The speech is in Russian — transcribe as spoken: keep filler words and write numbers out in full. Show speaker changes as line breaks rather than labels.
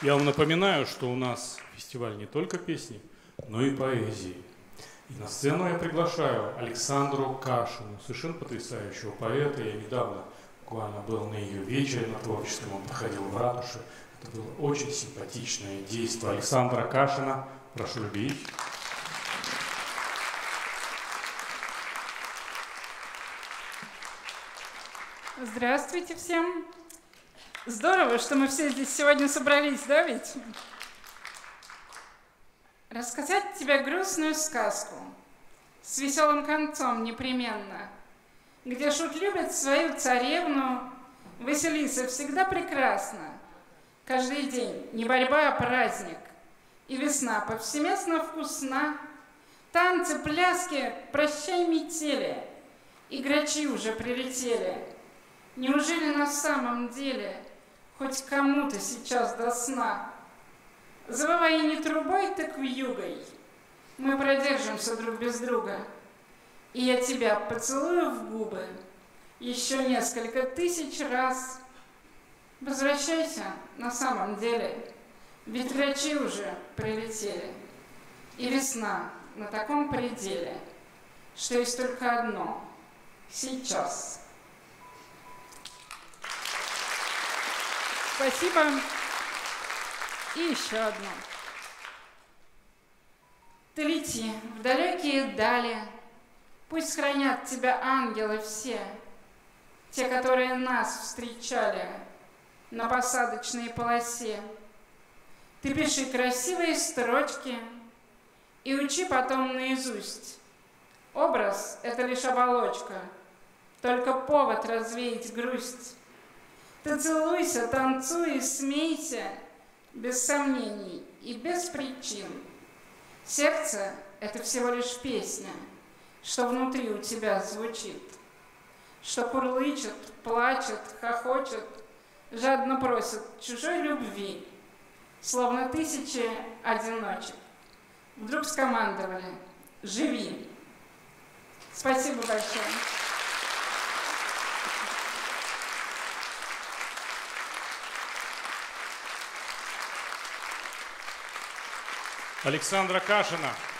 Я вам напоминаю, что у нас фестиваль не только песни, но и поэзии. И на сцену я приглашаю Александру Кашину, совершенно потрясающего поэта. Я недавно буквально был на ее вечере на творчестве, он проходил в ратуше. Это было очень симпатичное действие. Александра Кашина, прошу любить.
Здравствуйте всем. Здорово, что мы все здесь сегодня собрались, да ведь? Рассказать тебе грустную сказку с веселым концом непременно, где шут любит свою царевну, Василиса всегда прекрасна. Каждый день не борьба, а праздник, и весна повсеместно вкусна. Танцы, пляски, прощай метели, и грачи уже прилетели. Неужели на самом деле хоть кому-то сейчас до сна? Завывай не трубой, так вьюгой, мы продержимся друг без друга. И я тебя поцелую в губы еще несколько тысяч раз. Возвращайся на самом деле, ведь грачи уже прилетели. И весна на таком пределе, что есть только одно — сейчас. Спасибо. И еще одно. Ты лети в далекие дали, пусть хранят тебя ангелы все, те, которые нас встречали на посадочной полосе. Ты пиши красивые строчки и учи потом наизусть. Образ — это лишь оболочка, только повод развеять грусть. Ты целуйся, танцуй и смейся, без сомнений и без причин. Сердце — это всего лишь песня, что внутри у тебя звучит, что курлычет, плачет, хохочет, жадно просит чужой любви, словно тысячи одиночек. Вдруг скомандовали: живи. Спасибо большое.
Александра Кашина.